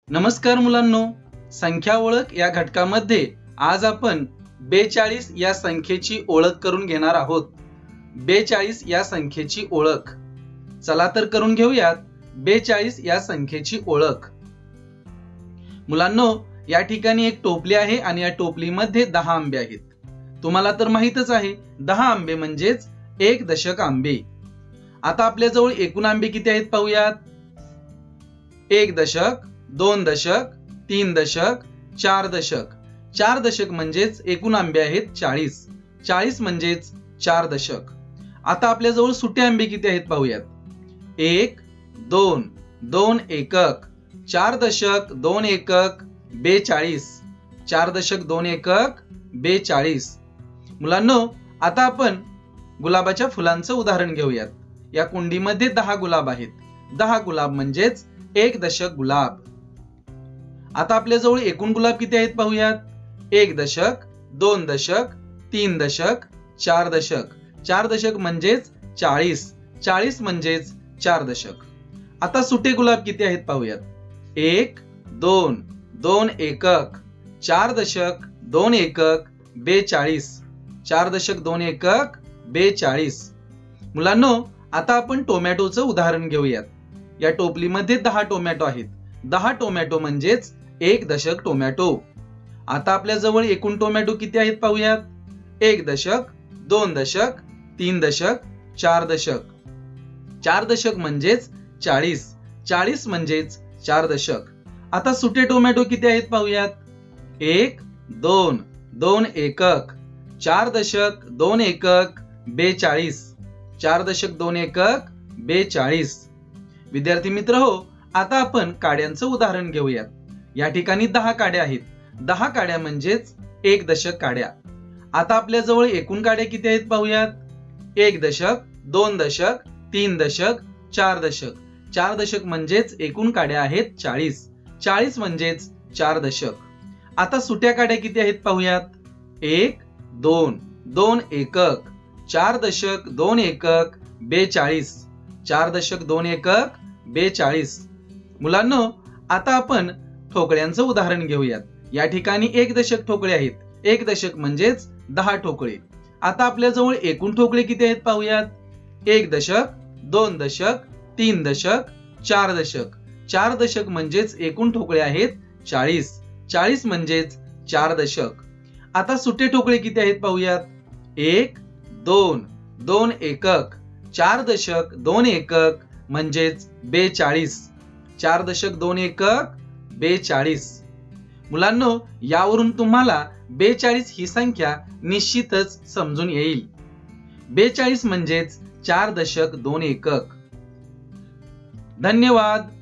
नमस्कार मुलांनो, संख्या ओळख या घटकामध्ये आज आपण 42 या संख्येची ओळख करून घेणार आहोत। 42 या संख्येची ओळख, चला तर करून घेऊयात 42 या संख्येची ओळख। मुलांनो, या ठिकाणी एक टोपली आहे आणि या टोपलीमध्ये 10 आंबे आहेत। तुम्हाला तर माहितच आहे 10 आंबे म्हणजेच 1 दशक आंबे। आता आपल्या जवळ एकूण आंबे किती आहेत पाहूयात। 1 दशक, 2 दशक, 3 दशक, 4 दशक। 4 दशक म्हणजेच एकूण आंबे आहेत 40। 40 म्हणजेच 4 दशक। आता आपल्या जवळ सुटे आंबे किती आहेत पाहूयात। 1, 2, 2 एकक, 4 दशक, 2 एकक, 42। 4 दशक, 2 एकक, 42। मुलांनो, आता आपण गुलाबाच्या फुलांचं उदाहरण घेऊयात। या कुंडीमध्ये 10 गुलाब आहेत। 10 गुलाब म्हणजेच 1 दशक गुलाब। आता आपल्या जवळ एकूण गुलाब किती आहेत पाहूयात। 1 दशक, 2 दशक, 3 दशक, 4 दशक। 4 दशक म्हणजेच 40। 40 म्हणजेच 4 दशक। आता सुटे गुलाब किती आहेत पाहूयात। 1, 2, 2 एकक, 4 दशक, 2 एकक, 42। 4 दशक, 2 एकक, 42। मुलांनो, आता आपण टोमॅटोचं उदाहरण घेऊयात। या टोपलीमध्ये 10 टोमॅटो आहेत। 10 टोमॅटो म्हणजेच 1 दशक टोमॅटो। आता आपल्या जवळ एकूण टोमॅटो किती आहेत पाहूयात। 1 दशक, 2 दशक, 3 दशक, 4 दशक। 4 दशक म्हणजेच 40। 40 म्हणजेच 4 दशक। आता सुटे टोमॅटो किती आहेत पाहूयात। 1, 2, 2 एकक, 4 दशक, 2 एकक, 42। 4 दशक, 2 एकक, 42। विद्यार्थी मित्र हो, आता आपण काड्यांचं उदाहरण घेऊयात। या ठिकाणी 10 काड्या आहेत। 10 काड्या म्हणजेच 1 दशक काड्या। आता आपल्या जवळ एकूण काड्या किती आहेत पाहूयात। 1 दशक, 2 दशक, 3 दशक, 4 दशक। 4 दशक म्हणजेच एकूण काड्या आहेत 40। 40 म्हणजेच 4 दशक। आता सुट्या काड्या किती आहेत पाहूयात। 1, 2, 2 एकक, 4 दशक, 2 एकक, 42। 4 दशक, 2 एकक, 42। मुलांनो, आता आपण ठोकळ्यांचं उदाहरण घेऊयात। या ठिकाणी 1 दशक ठोकळे आहेत। 1 दशक म्हणजेच 10 ठोकळे। आता आपल्या जवळ एकूण ठोकळे किती आहेत पाहूयात। 1 दशक, 2 दशक, 3 दशक, 4 दशक। 4 दशक म्हणजेच एकूण ठोकळे आहेत 40। 40 म्हणजेच 4 दशक। आता सुटे ठोकळे किती आहेत पाहूयात। 1, 2, 2 एकक, 4 दशक, 2 एकक म्हणजेच 42। 4 दशक, 2 एकक, 42। मुलांनो, यावरून तुम्हाला 42 ही संख्या निश्चितच समजून येईल। 42 म्हणजेच 4 दशक, 2 एकक। धन्यवाद।